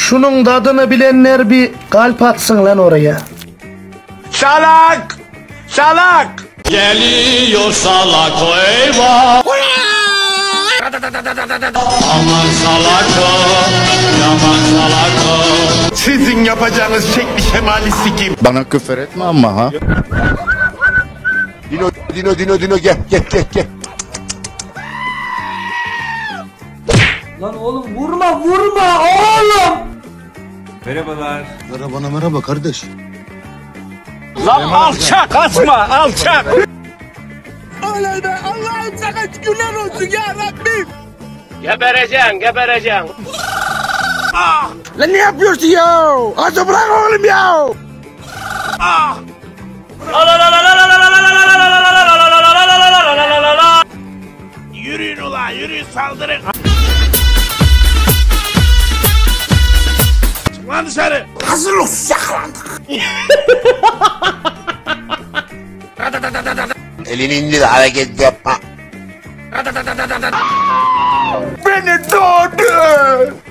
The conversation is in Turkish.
Şunun tadını bilenler bir kalp atsın lan oraya. Salak! Salak! Geliyor salak eyvah. Aman salako, yaman salako. Sizin yapacağınız şekli şemali sikeyim. Bana küfür etme ama ha. Dino gel. Lan oğlum vurma oğlum. Merhaba kardeş. Lan alçak asma alçak! Gebereceksin. Lan ne yapıyorsun ya? Hadi bırak oğlum ya. Yürüyün ulan yürüyün saldırın. Çık lan dışarı. Hazır olsun yakalandık. Elini indir hareket yapma. Beni doğdu.